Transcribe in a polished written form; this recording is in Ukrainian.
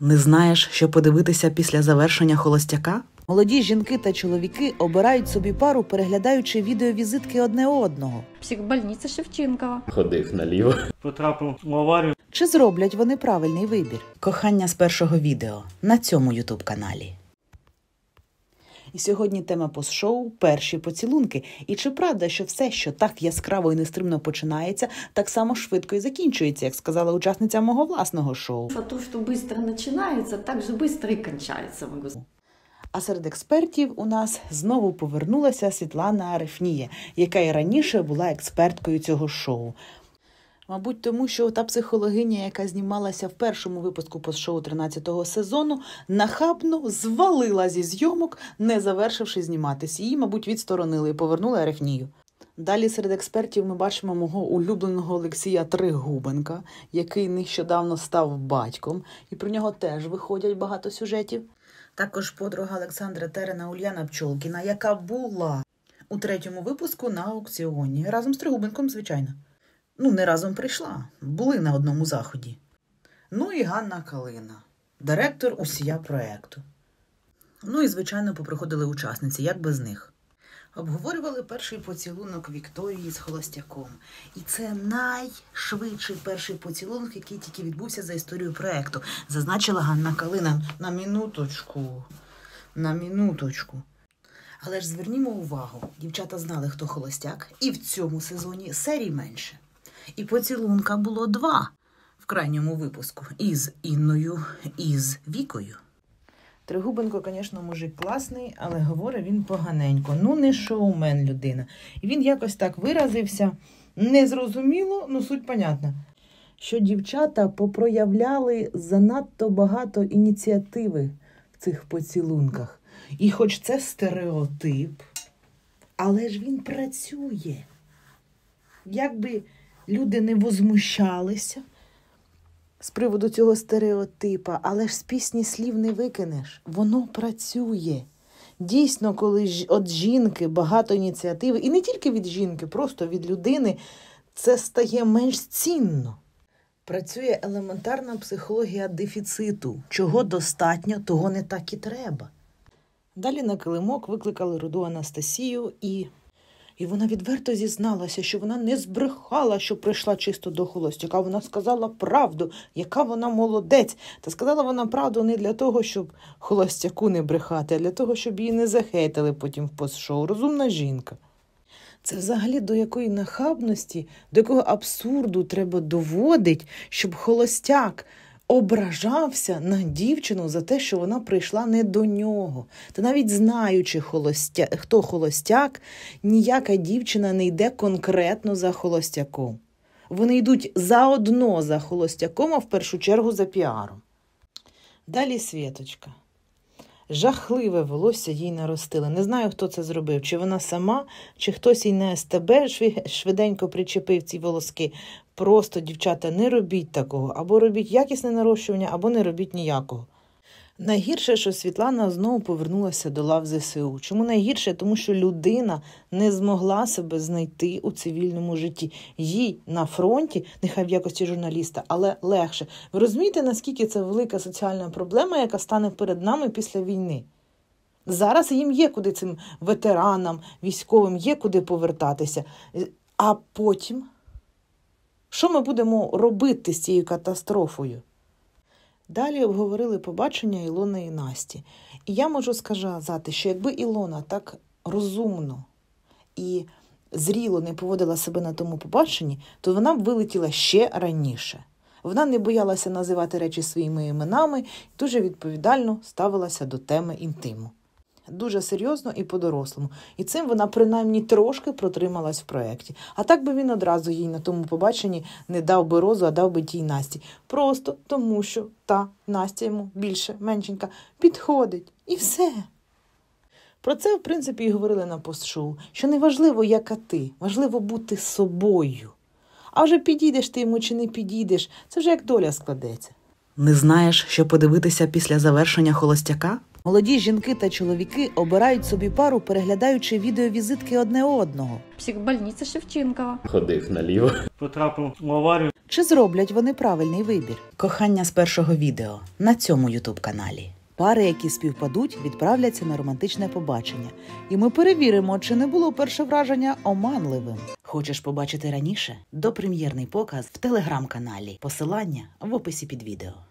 Не знаєш, що подивитися після завершення «Холостяка»? Молоді жінки та чоловіки обирають собі пару, переглядаючи відеовізитки одне одного. Психбольниця Шевченкова. Ходив наліво. Потрапив в аварію. Чи зроблять вони правильний вибір? Кохання з першого відео на цьому ютуб-каналі. І сьогодні тема пост-шоу «Перші поцілунки». І чи правда, що все, що так яскраво і нестримно починається, так само швидко і закінчується, як сказала учасниця мого власного шоу? То, що швидко починається, так же швидко і кінчається. А серед експертів у нас знову повернулася Світлана Арефнія, яка і раніше була експерткою цього шоу. Мабуть, тому що та психологиня, яка знімалася в першому випуску пост-шоу 13-го сезону, нахабно звалила зі зйомок, не завершивши зніматись. Її, мабуть, відсторонили і повернули Арефнію. Далі серед експертів ми бачимо мого улюбленого Олексія Тригубенка, який нещодавно став батьком, і про нього теж виходять багато сюжетів. Також подруга Олександра Терена Ульяна Пчолкіна, яка була у третьому випуску на аукціоні. Разом з Тригубенком, звичайно. Не разом прийшла. Були на одному заході. І Ганна Калина, директор усія проєкту. І, звичайно, поприходили учасниці, як без них. Обговорювали перший поцілунок Вікторії з Холостяком. І це найшвидший перший поцілунок, який тільки відбувся за історію проєкту. Зазначила Ганна Калина. На минуточку. Але ж звернімо увагу, дівчата знали, хто Холостяк, і в цьому сезоні серій менше. І поцілунка було 2 в крайньому випуску. Із Інною, і з Вікою. Тригубенко, звісно, мужик класний, але говорить він поганенько. Не шоумен людина. І він якось так виразився. Незрозуміло, суть понятна. Що дівчата попроявляли занадто багато ініціативи в цих поцілунках. І хоч це стереотип, але ж він працює. Якби люди не возмущалися з приводу цього стереотипа, але ж з пісні слів не викинеш. Воно працює. Дійсно, коли від жінки багато ініціативи, і не тільки від жінки, просто від людини, це стає менш цінно. Працює елементарна психологія дефіциту. Чого достатньо, того не так і треба. Далі на килимок викликали руду Анастасію, і вона відверто зізналася, що вона не збрехала, що прийшла чисто до Холостяка. Вона сказала правду, яка вона молодець. Та сказала вона правду не для того, щоб Холостяку не брехати, а для того, щоб її не захейтили потім в пост-шоу. Розумна жінка. Це взагалі до якої нахабності, до якого абсурду треба доводить, щоб Холостяк ображався на дівчину за те, що вона прийшла не до нього. Та навіть знаючи, хто Холостяк, ніяка дівчина не йде конкретно за Холостяком. Вони йдуть заодно за Холостяком, а в першу чергу за піаром. Далі Світочка. Жахливе волосся їй наростили. Не знаю, хто це зробив. Чи вона сама, чи хтось їй на СТБ швиденько причепив ці волоски. Просто, дівчата, не робіть такого. Або робіть якісне нарощування, або не робіть ніякого. Найгірше, що Світлана знову повернулася до лав ЗСУ. Чому найгірше? Тому що людина не змогла себе знайти у цивільному житті. Їй на фронті, нехай в якості журналіста, але легше. Ви розумієте, наскільки це велика соціальна проблема, яка стане перед нами після війни? Зараз їм є куди, цим ветеранам, військовим, є куди повертатися. А потім? Що ми будемо робити з цією катастрофою? Далі обговорили побачення Ілони і Насті. І я можу сказати, що якби Ілона так розумно і зріло не поводила себе на тому побаченні, то вона б вилетіла ще раніше. Вона не боялася називати речі своїми іменами і дуже відповідально ставилася до теми інтиму. Дуже серйозно і по-дорослому. І цим вона принаймні трошки протрималась в проєкті. А так би він одразу їй на тому побаченні не дав би розу, а дав би тій Насті. Просто тому, що та Настя йому більше, меншенька, підходить. І все. Про це, в принципі, і говорили на пост-шоу. Що не важливо, яка ти. Важливо бути собою. А вже підійдеш ти йому чи не підійдеш, це вже як доля складеться. Не знаєш, що подивитися після завершення «Холостяка»? Молоді жінки та чоловіки обирають собі пару, переглядаючи відеовізитки одне одного. Психбольниця Шевченкова. Ходив наліво. Потрапив в аварію. Чи зроблять вони правильний вибір? Кохання з першого відео на цьому ютуб-каналі. Пари, які співпадуть, відправляться на романтичне побачення. І ми перевіримо, чи не було перше враження оманливим. Хочеш побачити раніше? Допрем'єрний показ в телеграм-каналі. Посилання в описі під відео.